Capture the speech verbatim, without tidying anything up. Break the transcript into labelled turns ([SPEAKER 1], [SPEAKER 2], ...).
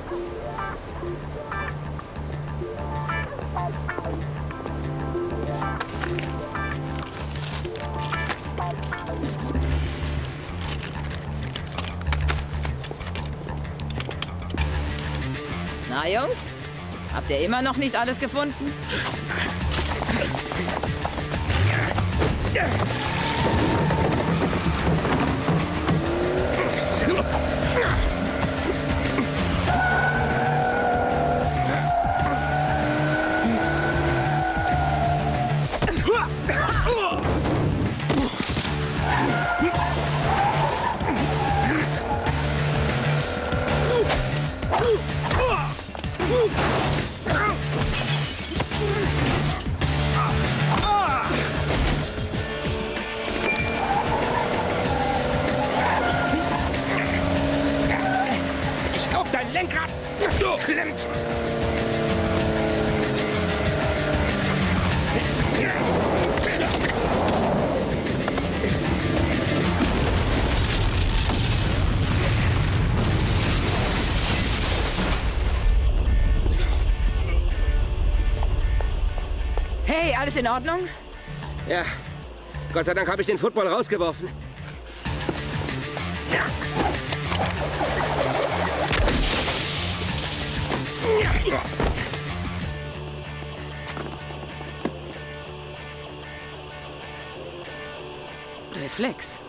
[SPEAKER 1] Na, Jungs? Habt ihr immer noch nicht alles gefunden?
[SPEAKER 2] Ich glaub, dein Lenkrad klemmt.
[SPEAKER 1] Hey, alles in Ordnung?
[SPEAKER 2] Ja, Gott sei Dank habe ich den Football rausgeworfen. Ja. Ja.
[SPEAKER 1] Reflex.